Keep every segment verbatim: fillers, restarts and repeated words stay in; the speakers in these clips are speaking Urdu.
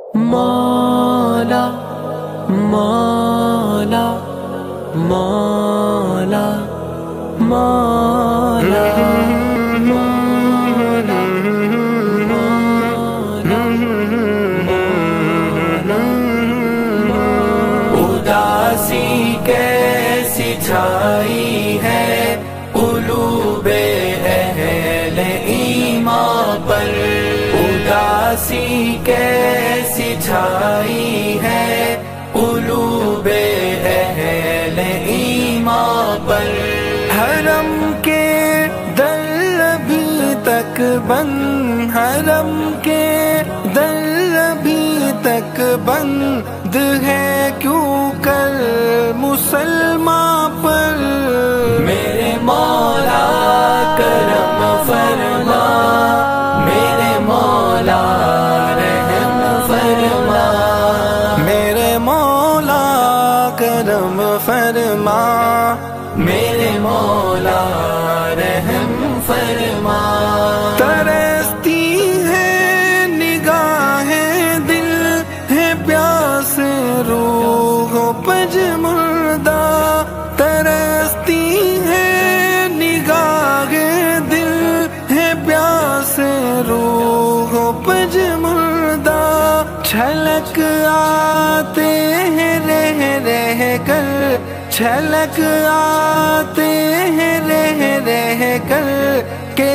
مولا مولا مولا مولا مولا اداسی کیسی چھائی ہے قلوب اہل ایمان پر، اداسی کیسی چھائی ہے قلوب اہل ایمان پر، حرم کے در ابھی تک بند، حرم کے در ابھی تک بند ہے کیوں کر مسلمان پر، میرے مولا کرم فرما، میرے مولا رحم فرما، میرے مولا کرم فرما، میرے مولا رحم فرما، ترستی ہے نگاہیں دل ہے پیاس روح پج مردہ، ترستی ہے نگاہیں دل ہے پیاس روح پج مردہ، چھلک آتے ہیں رہ رہ کر، چھلک آتے ہیں رہ رہ کر کہ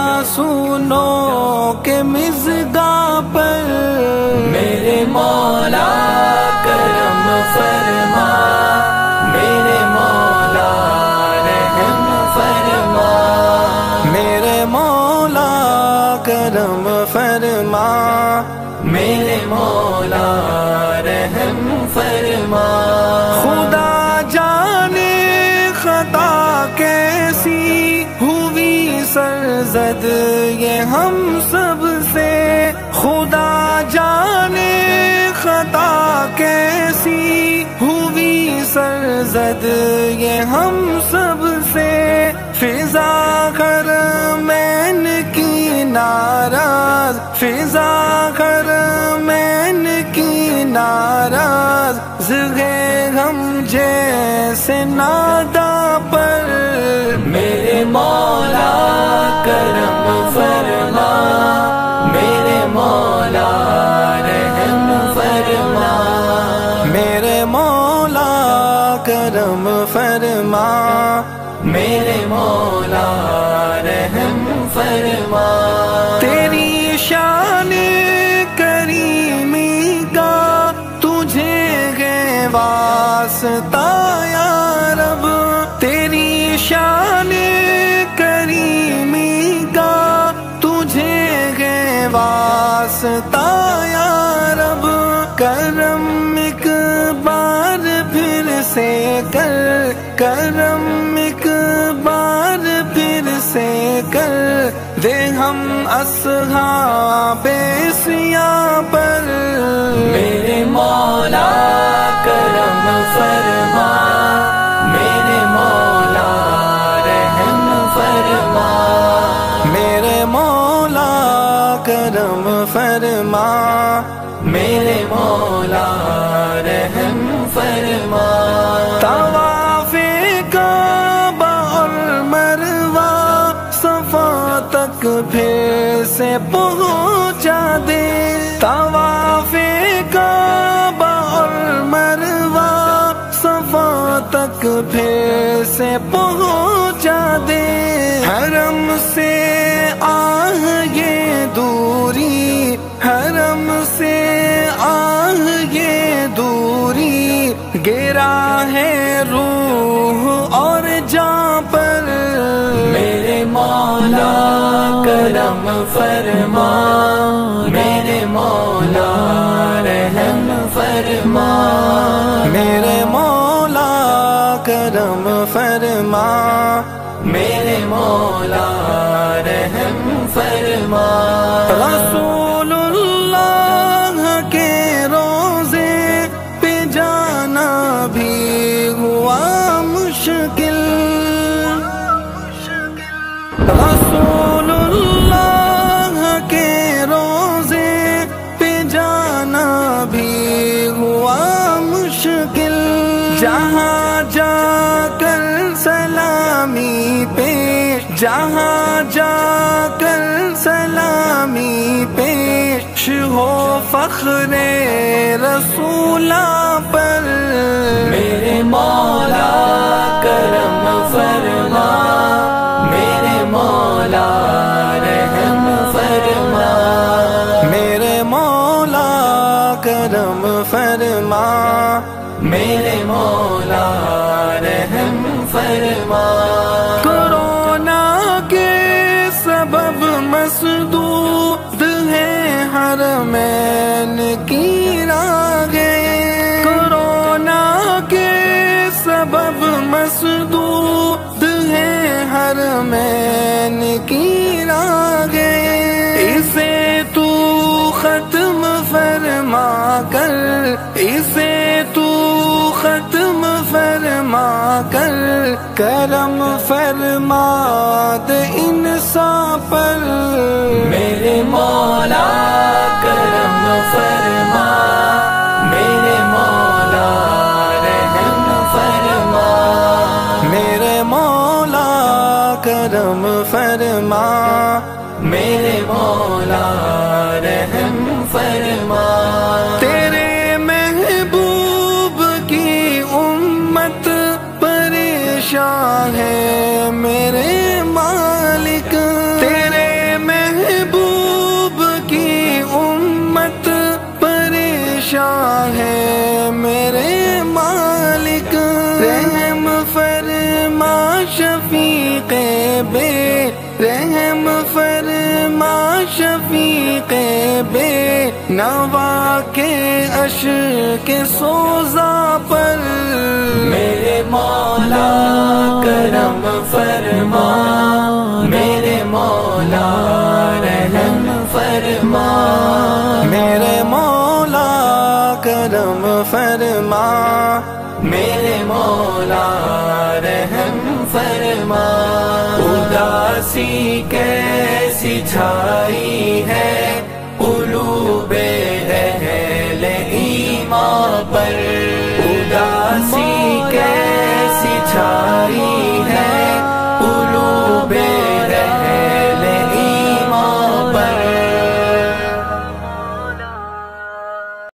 آنسوؤں کے مژگاں پر، میرے مولا کرم فرما، میرے مولا رحم فرما، میرے مولا کرم فرما، میرے مولا رحم فرما، خدا جانے خطا کیسی ہوئی سرزد یہ ہم سب سے، خدا جانے خطا کیسی ہوئی سرزد یہ ہم سب سے، فضا حرمین کی ناراض، فضا حرمین کی ناراض ہے ہم جیسے نادا پر، میرے مولا کرم فرما، میرے مولا رحم فرما، میرے مولا کرم فرما، میرے مولا رحم فرما، تیری شان کریمی کا تجھے ہے واسطہ یا رب، تیری شان کریمی کا تجھے ہے واسطہ یا رب، کرم ایک بار پھر سے کر، کرم ایک بار پھر سے کر دے ہم اصحاب سیاہ پر، میرے مولا کرم فرما، میرے مولا رحم فرما، میرے مولا کرم فرما، میرے مولا رحم فرما، طواف کعبہ اور مروہ صفا تک پھر سے پہنچا دے، طواف کعبہ اور مروہ صفا تک پھر سے پہنچا دے، حرم سے آہ یہ دوری، حرم سے آہ یہ دوری گرا ہے روح اور جاں پر، میرے مولا کرم فرما، میرے مولا رحم فرما، میرے مولا کرم فرما، میرے مولا رحم فرما، رسول اللہ کے روزے پہ جانا بھی ہوا مشکل، رسول اللہ کے روزے پہ جانا بھی ہوا مشکل، جہاں جا کر سلامی پیش، جہاں جا کر سلامی پیش ہو فخر رسولہ پر، میرے مولا کرم فرما، میرے مولا رحم فرما، میرے مولا کرم فرما، میرے مولا رحم فرما۔ کورونا کے سبب مسدود ہے حرمین کی راہیں، کورونا کے سبب مسدود ہے حرمین کی راہیں، اسے تو ختم فرما کر، اسے تو ختم فرما کر، کرم فرما دے انصاف پر، میرے مولا کرم فرما، میرے مولا رحم فرما، میرے مولا کرم فرما، میرے مولا رحم فرما۔ تیرے محبوب کی امت پریشان ہے میرے مالک، تیرے محبوب کی امت پریشان ہے میرے مالک، رحم فرما شفیق بے، رحم فرما شفیق بے نوا کے عشق سوزا پر، میرے مولا کرم فرما، میرے مولا رحم فرما، میرے مولا کرم فرما، میرے مولا رحم فرما۔ اداسی کیسی چھائی ہے قلوب اہل ایمان پر،